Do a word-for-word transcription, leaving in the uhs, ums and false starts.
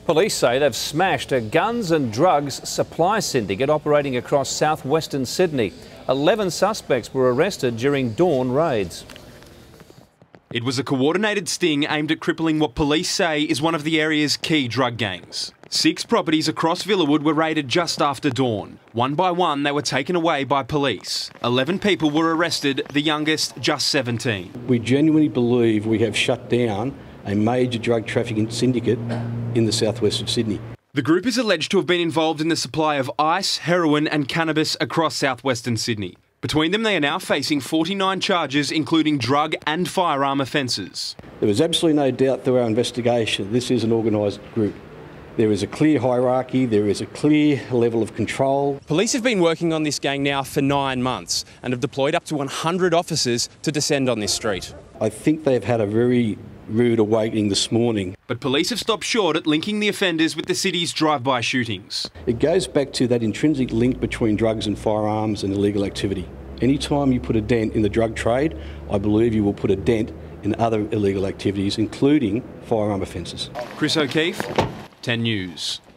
Police say they've smashed a guns and drugs supply syndicate operating across southwestern Sydney. Eleven suspects were arrested during dawn raids. It was a coordinated sting aimed at crippling what police say is one of the area's key drug gangs. Six properties across Villawood were raided just after dawn. One by one, they were taken away by police. Eleven people were arrested, the youngest just seventeen. We genuinely believe we have shut down a major drug trafficking syndicate in the southwest of Sydney. The group is alleged to have been involved in the supply of ice, heroin and cannabis across southwestern Sydney. Between them, they are now facing forty-nine charges, including drug and firearm offences. There was absolutely no doubt through our investigation this is an organised group. There is a clear hierarchy, there is a clear level of control. Police have been working on this gang now for nine months and have deployed up to one hundred officers to descend on this street. I think they've had a very rude awakening this morning. But police have stopped short at linking the offenders with the city's drive-by shootings. It goes back to that intrinsic link between drugs and firearms and illegal activity. Anytime you put a dent in the drug trade, I believe you will put a dent in other illegal activities, including firearm offences. Chris O'Keefe, ten News.